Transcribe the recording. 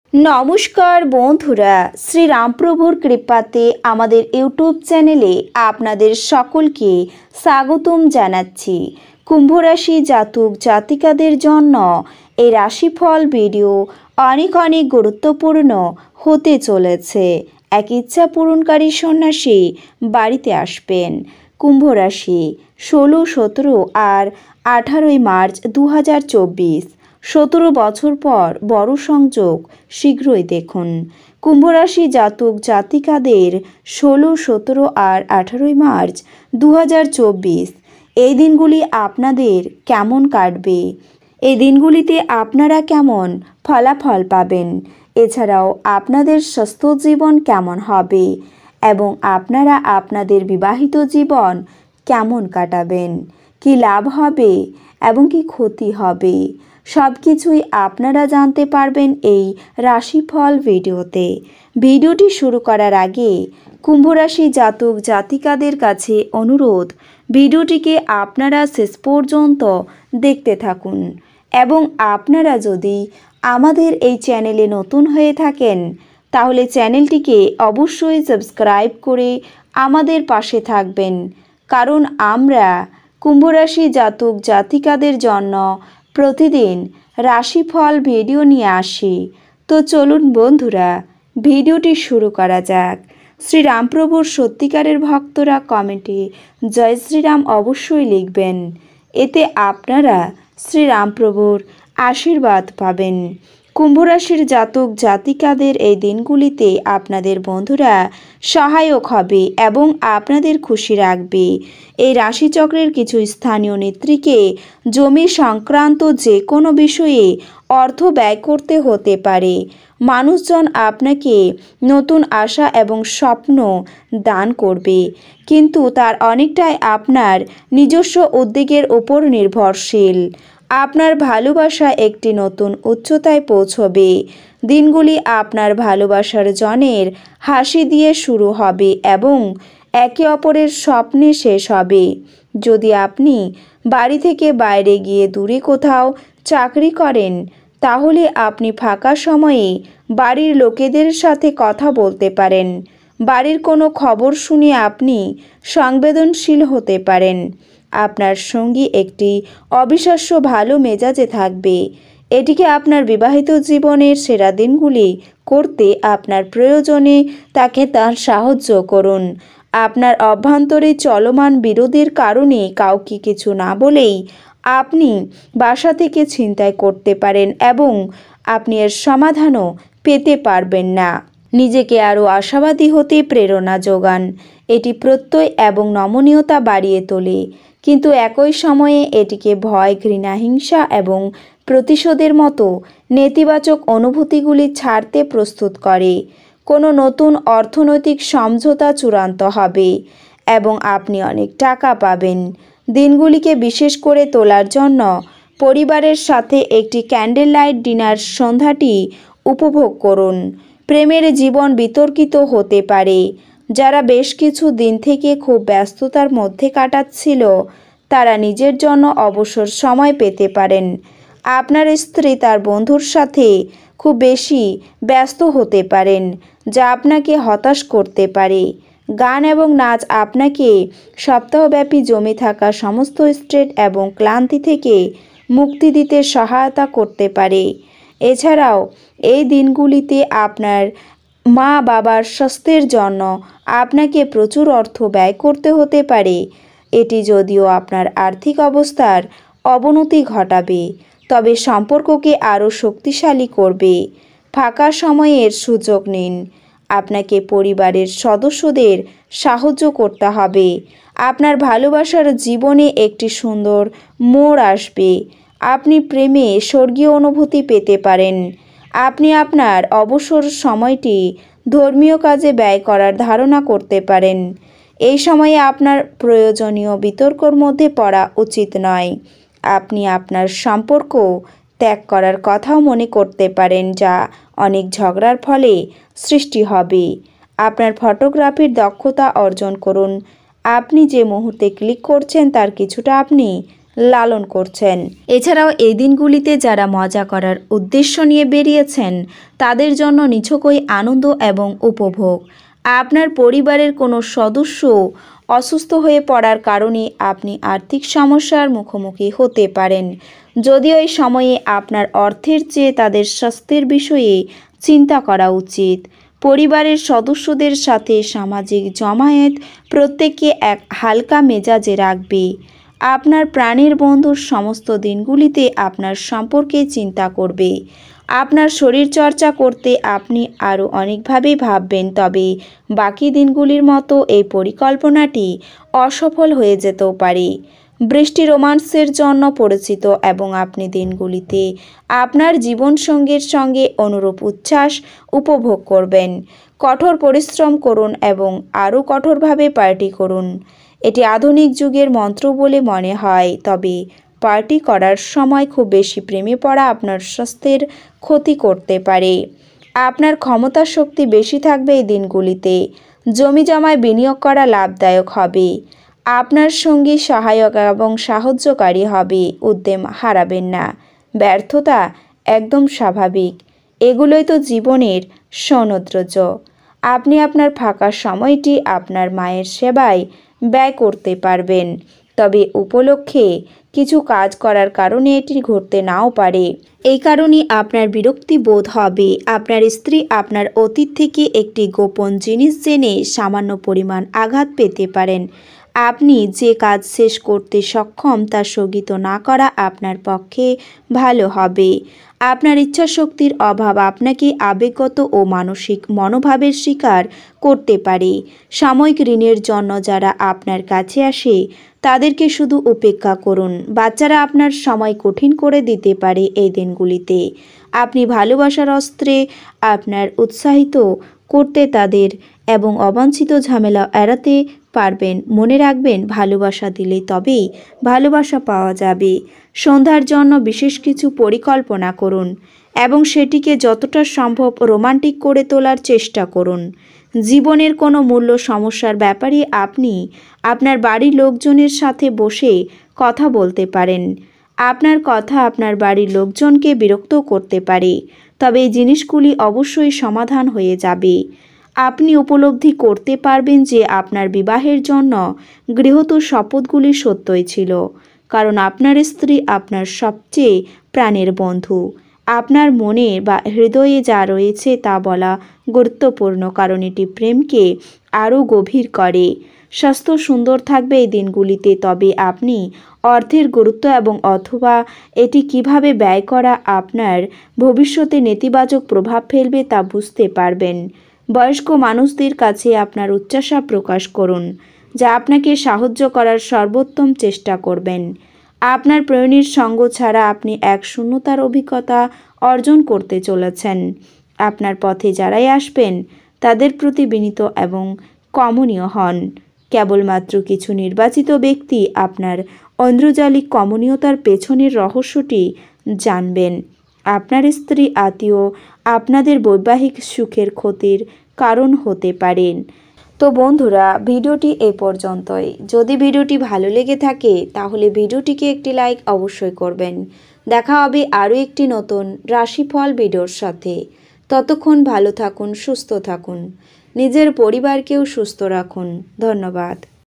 নমস্কার বন্ধুরা, শ্রী রামপ্রভুর কৃপাতে আমাদের ইউটিউব চ্যানেলে আপনাদের সকলকে স্বাগতম জানাচ্ছি। কুম্ভ রাশি জাতক জাতিকাদের জন্য এই রাশিফল ভিডিও অনেক অনেক গুরুত্বপূর্ণ হতে চলেছে। এক ইচ্ছা পূরণকারী সন্ন্যাসী বাড়িতে আসবেন। কুম্ভ রাশি 16, 17 আর 18 মার্চ 2024। 17 বছর পর বড় সংযোগ শীঘ্রই দেখুন। কুম্ভ রাশি জাতক জাতিকাদের 16, 17 আর 18 মার্চ 2024 এই দিনগুলি আপনাদের কেমন কাটবে? এই দিনগুলিতে আপনারা কেমন ফলাফল পাবেন? এছাড়াও আপনাদের স্বাস্থ্য জীবন কেমন হবে এবং আপনারা আপনাদের বিবাহিত জীবন কেমন কাটাবেন? কি লাভ হবে এবং কি ক্ষতি হবে? সব কিছুই আপনারা জানতে পারবেন এই রাশিফল ভিডিওতে। ভিডিওটি শুরু করার আগে কুম্ভ রাশি জাতক জাতিকাদের কাছে অনুরোধ, ভিডিওটিকে আপনারা শেষ পর্যন্ত দেখতে থাকুন এবং আপনারা যদি আমাদের এই চ্যানেলে নতুন হয়ে থাকেন তাহলে চ্যানেলটিকে অবশ্যই সাবস্ক্রাইব করে আমাদের পাশে থাকবেন, কারণ আমরা কুম্ভ রাশি জাতক জাতিকাদের জন্য প্রতিদিন রাশিফল ভিডিও নিয়ে আসি। তো চলুন বন্ধুরা, ভিডিওটি শুরু করা যাক। শ্রী রামপ্রভুর সত্যিকারের ভক্তরা কমেন্টে জয় শ্রীরাম অবশ্যই লিখবেন, এতে আপনারা শ্রী রামপ্রভুর আশীর্বাদ পাবেন। কুম্ভ রাশির জাতক জাতিকাদের এই দিনগুলিতে আপনাদের বন্ধুরা সহায়ক হবে এবং আপনাদের খুশি রাখবে। এই রাশিচক্রের কিছু স্থানীয় নেত্রীকে জমি সংক্রান্ত যে কোনো বিষয়ে অর্থ ব্যয় করতে হতে পারে। মানুষজন আপনাকে নতুন আশা এবং স্বপ্ন দান করবে, কিন্তু তার অনেকটাই আপনার নিজস্ব উদ্যোগের উপর নির্ভরশীল। আপনার ভালোবাসা একটি নতুন উচ্চতায় পৌঁছবে। দিনগুলি আপনার ভালোবাসার জনের হাসি দিয়ে শুরু হবে এবং একে অপরের স্বপ্নে শেষ হবে। যদি আপনি বাড়ি থেকে বাইরে গিয়ে দূরে কোথাও চাকরি করেন তাহলে আপনি ফাঁকা সময়ে বাড়ির লোকেদের সাথে কথা বলতে পারেন। বাড়ির কোনো খবর শুনে আপনি সংবেদনশীল হতে পারেন। আপনার সঙ্গী একটি অবিশ্বাস্য ভালো মেজাজে থাকবে। এটিকে আপনার বিবাহিত জীবনের সেরা দিনগুলি করতে আপনার প্রয়োজনে তাকে তার সাহায্য করুন। আপনার অভ্যন্তরে চলমান বিরোধের কারণে কাউকে কিছু না বলেই আপনি বাসা থেকে ছিনতাই করতে পারেন এবং আপনি এর সমাধানও পেতে পারবেন না। নিজেকে আরও আশাবাদী হতে প্রেরণা যোগান। এটি প্রত্যয় এবং নমনীয়তা বাড়িয়ে তোলে, কিন্তু একই সময়ে এটিকে ভয়, ঘৃণা, হিংসা এবং প্রতিশোধের মতো নেতিবাচক অনুভূতিগুলি ছাড়তে প্রস্তুত করে। কোনো নতুন অর্থনৈতিক সমঝোতা চূড়ান্ত হবে এবং আপনি অনেক টাকা পাবেন। দিনগুলিকে বিশেষ করে তোলার জন্য পরিবারের সাথে একটি ক্যান্ডেল লাইট ডিনার সন্ধ্যাটি উপভোগ করুন। প্রেমের জীবন বিতর্কিত হতে পারে। যারা বেশ কিছু দিন থেকে খুব ব্যস্ততার মধ্যে কাটাচ্ছিল তারা নিজের জন্য অবসর সময় পেতে পারেন। আপনার স্ত্রী তার বন্ধুর সাথে খুব বেশি ব্যস্ত হতে পারেন, যা আপনাকে হতাশ করতে পারে। গান এবং নাচ আপনাকে সপ্তাহব্যাপী জমে থাকা সমস্ত স্ট্রেস এবং ক্লান্তি থেকে মুক্তি দিতে সহায়তা করতে পারে। এছাড়াও এই দিনগুলিতে আপনার মা বাবার স্বাস্থ্যের জন্য আপনাকে প্রচুর অর্থ ব্যয় করতে হতে পারে। এটি যদিও আপনার আর্থিক অবস্থার অবনতি ঘটাবে, তবে সম্পর্ককে আরও শক্তিশালী করবে। ফাঁকা সময়ের সুযোগ নিন। আপনাকে পরিবারের সদস্যদের সাহায্য করতে হবে। আপনার ভালোবাসার জীবনে একটি সুন্দর মোড় আসবে। আপনি প্রেমে স্বর্গীয় অনুভূতি পেতে পারেন। আপনি আপনার অবসর সময়টি ধর্মীয় কাজে ব্যয় করার ধারণা করতে পারেন। এই সময়ে আপনার প্রয়োজনীয় বিতর্কর মধ্যে পড়া উচিত নয়। আপনি আপনার সম্পর্ক ত্যাগ করার কথাও মনে করতে পারেন, যা অনেক ঝগড়ার ফলে সৃষ্টি হবে। আপনার ফটোগ্রাফির দক্ষতা অর্জন করুন। আপনি যে মুহূর্তে ক্লিক করছেন তার কিছুটা আপনি লালন করছেন। এছাড়াও এই দিনগুলিতে যারা মজা করার উদ্দেশ্য নিয়ে বেরিয়েছেন তাদের জন্য নিছকই আনন্দ এবং উপভোগ। আপনার পরিবারের কোনো সদস্য অসুস্থ হয়ে পড়ার কারণে আপনি আর্থিক সমস্যার মুখোমুখি হতে পারেন। যদিও এই সময়ে আপনার অর্থের চেয়ে তাদের স্বাস্থ্যের বিষয়ে চিন্তা করা উচিত। পরিবারের সদস্যদের সাথে সামাজিক জমায়েত প্রত্যেককে এক হালকা মেজাজে রাখবে। আপনার প্রাণের বন্ধুর সমস্ত দিনগুলিতে আপনার সম্পর্কে চিন্তা করবে। আপনার শরীরচর্চা করতে আপনি আরও অনেকভাবেই ভাববেন, তবে বাকি দিনগুলির মতো এই পরিকল্পনাটি অসফল হয়ে যেতেও পারে। বৃষ্টি রোমান্সের জন্য পরিচিত এবং আপনি দিনগুলিতে আপনার জীবনসঙ্গীর সঙ্গে অনুরূপ উচ্ছ্বাস উপভোগ করবেন। কঠোর পরিশ্রম করুন এবং আরও কঠোরভাবে পার্টি করুন। এটি আধুনিক যুগের মন্ত্র বলে মনে হয়, তবে পার্টি করার সময় খুব বেশি প্রেমে পড়া আপনার স্বাস্থ্যের ক্ষতি করতে পারে। আপনার ক্ষমতা শক্তি বেশি থাকবে এই দিনগুলিতে। জমি জমায় বিনিয়োগ করা লাভদায়ক হবে। আপনার সঙ্গী সহায়ক এবং সাহায্যকারী হবে। উদ্যম হারাবেন না। ব্যর্থতা একদম স্বাভাবিক, এগুলোই তো জীবনের সৌন্দর্য। আপনি আপনার ফাঁকা সময়টি আপনার মায়ের সেবায় ব্যয় করতে পারবেন, তবে উপলক্ষে কিছু কাজ করার কারণে এটি ঘটতে নাও পারে। এই কারণে আপনার বিরক্তি বোধ হবে। আপনার স্ত্রী আপনার অতীত থেকে একটি গোপন জিনিস জেনে সামান্য পরিমাণ আঘাত পেতে পারেন। আপনি যে কাজ শেষ করতে সক্ষম তা স্থগিত না করা আপনার পক্ষে ভালো হবে। আপনার ইচ্ছাশক্তির অভাব আপনাকে আবেগগত ও মানসিক মনোভাবের শিকার করতে পারে। সাময়িক ঋণের জন্য যারা আপনার কাছে আসে তাদেরকে শুধু উপেক্ষা করুন। বাচ্চারা আপনার সময় কঠিন করে দিতে পারে এই দিনগুলিতে। আপনি ভালোবাসার অস্ত্রে আপনার উৎসাহিত করতে তাদের এবং অবাঞ্ছিত ঝামেলা এড়াতে পারবেন। মনে রাখবেন, ভালোবাসা দিলে তবেই ভালোবাসা পাওয়া যাবে। সন্ধ্যার জন্য বিশেষ কিছু পরিকল্পনা করুন এবং সেটিকে যতটা সম্ভব রোমান্টিক করে তোলার চেষ্টা করুন। জীবনের কোনো মূল্য সমস্যার ব্যাপারে আপনি আপনার বাড়ির লোকজনের সাথে বসে কথা বলতে পারেন। আপনার কথা আপনার বাড়ির লোকজনকে বিরক্ত করতে পারে, তবে এই জিনিসগুলি অবশ্যই সমাধান হয়ে যাবে। আপনি উপলব্ধি করতে পারবেন যে আপনার বিবাহের জন্য গৃহীত শপথগুলি সত্যই ছিল, কারণ আপনার স্ত্রী আপনার সবচেয়ে প্রাণের বন্ধু। আপনার মনে বা হৃদয়ে যা রয়েছে তা বলা গুরুত্বপূর্ণ, কারণ এটি প্রেমকে আরও গভীর করে। স্বাস্থ্য সুন্দর থাকবে এই দিনগুলিতে, তবে আপনি অর্থের গুরুত্ব এবং অথবা এটি কিভাবে ব্যয় করা আপনার ভবিষ্যতে নেতিবাচক প্রভাব ফেলবে তা বুঝতে পারবেন। বয়স্ক মানুষদের কাছে আপনার উচ্চাশা প্রকাশ করুন, যা আপনাকে সাহায্য করার সর্বোত্তম চেষ্টা করবেন। আপনার প্রেরণীর সঙ্গ ছাড়া আপনি এক শূন্যতার অভিজ্ঞতা অর্জন করতে চলেছেন। আপনার পথে যারাই আসবেন তাদের প্রতি বিনীত এবং কমনীয় হন। কেবলমাত্র কিছু নির্বাচিত ব্যক্তি আপনার ঐন্দ্রজালিক কমনীয়তার পেছনের রহস্যটি জানবেন। আপনার স্ত্রী আত্মীয় আপনাদের বৈবাহিক সুখের ক্ষতির কারণ হতে পারেন। তো বন্ধুরা, ভিডিওটি এ পর্যন্তই। যদি ভিডিওটি ভালো লেগে থাকে তাহলে ভিডিওটিকে একটি লাইক অবশ্যই করবেন। দেখা হবে আরও একটি নতুন রাশিফল ভিডিওর সাথে। ততক্ষণ ভালো থাকুন, সুস্থ থাকুন, নিজের পরিবারকেও সুস্থ রাখুন। ধন্যবাদ।